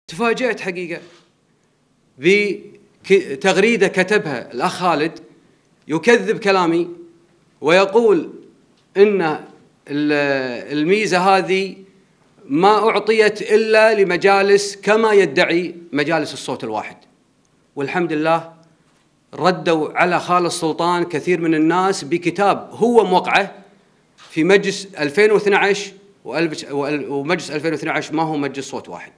تفاجأت حقيقة بتغريدة كتبها الأخ خالد يكذب كلامي ويقول إن الميزة هذه ما أعطيت إلا لمجالس كما يدعي مجالس الصوت الواحد. والحمد لله ردوا على خالد سلطان كثير من الناس بكتاب هو موقعه في مجلس 2012 ومجلس 2012 ما هو مجلس صوت واحد.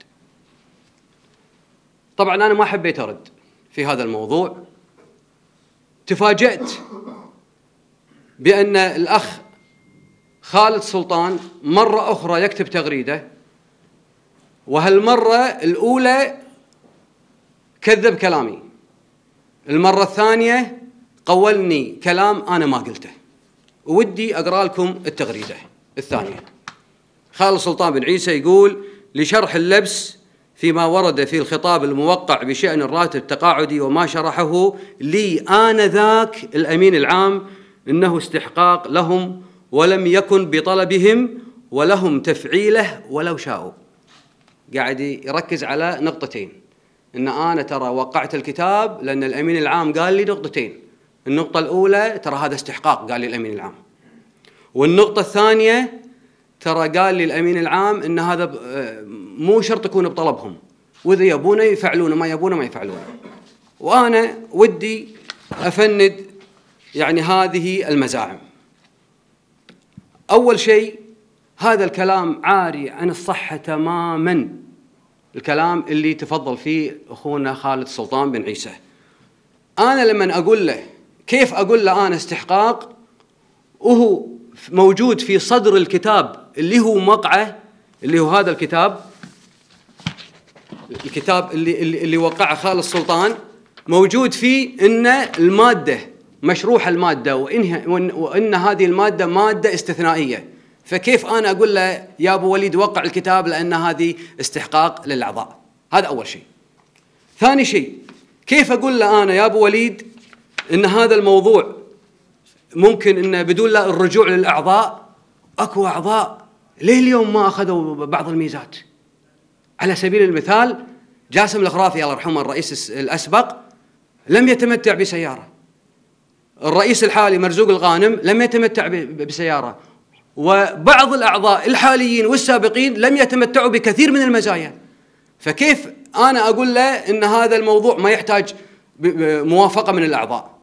طبعا أنا ما حبيت أرد في هذا الموضوع. تفاجأت بأن الأخ خالد سلطان مرة أخرى يكتب تغريدة، وهالمرة الأولى كذب كلامي، المرة الثانية قولني كلام أنا ما قلته. ودي أقرأ لكم التغريدة الثانية. خالد سلطان بن عيسى يقول: لشرح اللبس فيما ورد في الخطاب الموقع بشأن الراتب التقاعدي وما شرحه لي آنذاك الأمين العام إنه استحقاق لهم ولم يكن بطلبهم ولهم تفعيله ولو شاءوا. قاعد يركز على نقطتين، إن أنا ترى وقعت الكتاب لأن الأمين العام قال لي نقطتين. النقطة الأولى ترى هذا استحقاق قال لي الأمين العام، والنقطة الثانية ترى قال لي الأمين العام إن هذا مو شرط يكون بطلبهم، وإذا يبونه يفعلونه ما يبونه ما يفعلونه. وأنا ودي أفند يعني هذه المزاعم. أول شيء هذا الكلام عاري عن الصحة تماماً، الكلام اللي تفضل فيه أخونا خالد سلطان بن عيسى. أنا لما أقول له كيف أقول له أنا استحقاق وهو موجود في صدر الكتاب اللي هو موقعه، اللي هو هذا الكتاب اللي وقعه خالد سلطان، موجود فيه إن المادة مشروح المادة وإن هذه المادة مادة استثنائية. فكيف أنا أقول له يا أبو وليد وقع الكتاب لأن هذه استحقاق للأعضاء؟ هذا أول شيء. ثاني شيء، كيف أقول له أنا يا أبو وليد إن هذا الموضوع ممكن إنه بدون لا الرجوع للأعضاء؟ أكو أعضاء ليه اليوم ما أخذوا بعض الميزات؟ على سبيل المثال جاسم الخرافي الله يرحمه الرئيس الأسبق لم يتمتع بسيارة، الرئيس الحالي مرزوق الغانم لم يتمتع بسيارة، وبعض الأعضاء الحاليين والسابقين لم يتمتعوا بكثير من المزايا. فكيف أنا أقول له إن هذا الموضوع ما يحتاج موافقة من الأعضاء؟